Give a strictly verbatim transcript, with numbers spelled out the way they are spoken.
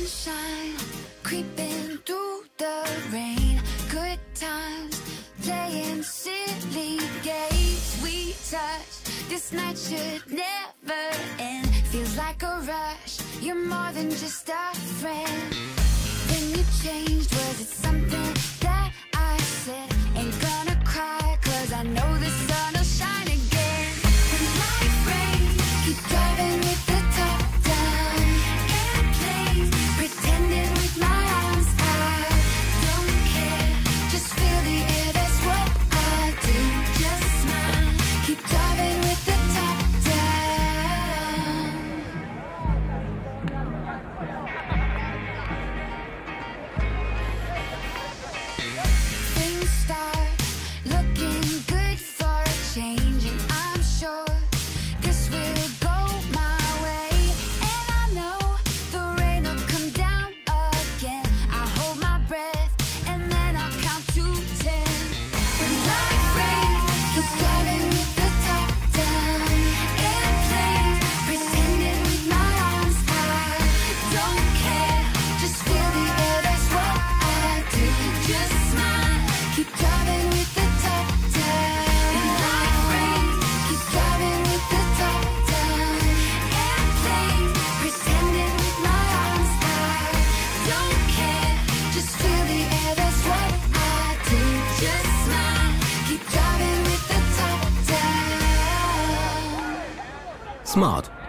Sunshine creeping through the rain. Good times playing silly games. We touch, this night should never end. Feels like a rush, you're more than just a friend. Then you changed, was it something that I said? Ain't gonna cry, cause I know the sun will shine again. When life rains, keep driving with the top down. Airplanes, pretending with my arms out. Don't care, just feel the air, that's what I do. Just smile, keep driving with the top down. Things start looking good for a change, and I'm sure this will go my way. And I know the rain will come down again. I hold my breath and then I'll count to ten. When life rains, keep driving with the top down. Airplanes, pretending with my arms out. Don't care, just feel the air, that's what I do. Just smile, keep driving with the top down. When life rains, keep driving with the top down. Airplanes, pretending with my arms out. Don't care, just feel the air, that's what I do. Just smile, keep driving with the top down. Smart.